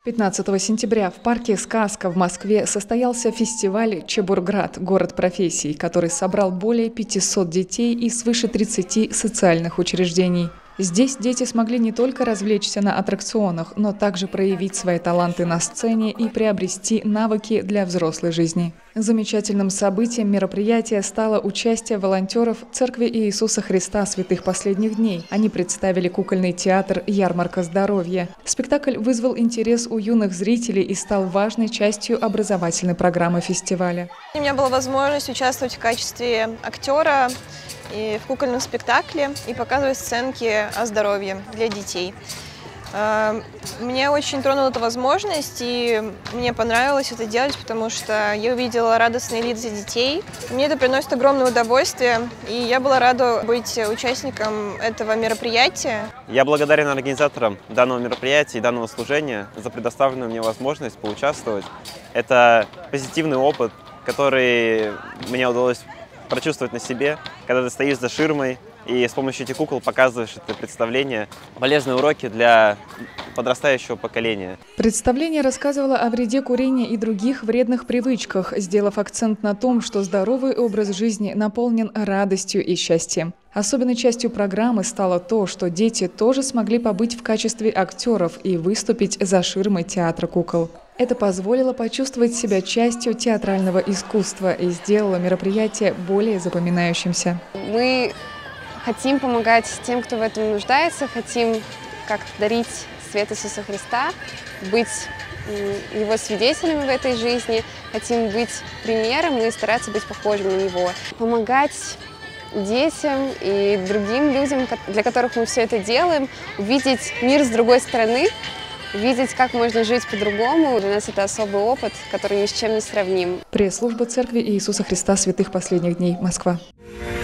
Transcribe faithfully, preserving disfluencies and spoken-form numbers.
пятнадцатого сентября в парке «Сказка» в Москве состоялся фестиваль «Чебурград. Город профессий», который собрал более пятисот детей из свыше тридцати социальных учреждений. Здесь дети смогли не только развлечься на аттракционах, но также проявить свои таланты на сцене и приобрести навыки для взрослой жизни. Замечательным событием мероприятия стало участие волонтеров Церкви Иисуса Христа Святых Последних Дней. Они представили кукольный театр «Ярмарка здоровья». Спектакль вызвал интерес у юных зрителей и стал важной частью образовательной программы фестиваля. У меня была возможность участвовать в качестве актера и в кукольном спектакле и показывать сценки о здоровье для детей. Мне очень тронула эта возможность, и мне понравилось это делать, потому что я увидела радостные лица детей. Мне это приносит огромное удовольствие, и я была рада быть участником этого мероприятия. Я благодарен организаторам данного мероприятия и данного служения за предоставленную мне возможность поучаствовать. Это позитивный опыт, который мне удалось прочувствовать на себе, когда ты стоишь за ширмой и с помощью этих кукол показываешь это представление. Полезные уроки для подрастающего поколения. Представление рассказывало о вреде курения и других вредных привычках, сделав акцент на том, что здоровый образ жизни наполнен радостью и счастьем. Особенной частью программы стало то, что дети тоже смогли побыть в качестве актеров и выступить за ширмой театра кукол. Это позволило почувствовать себя частью театрального искусства и сделало мероприятие более запоминающимся. Мы хотим помогать тем, кто в этом нуждается, хотим как-то дарить свет Иисуса Христа, быть Его свидетелями в этой жизни, хотим быть примером и стараться быть похожим на Него. Помогать детям и другим людям, для которых мы все это делаем, увидеть мир с другой стороны, видеть, как можно жить по-другому. Для нас это особый опыт, который ни с чем не сравним. Пресс-служба Церкви Иисуса Христа Святых Последних Дней, Москва.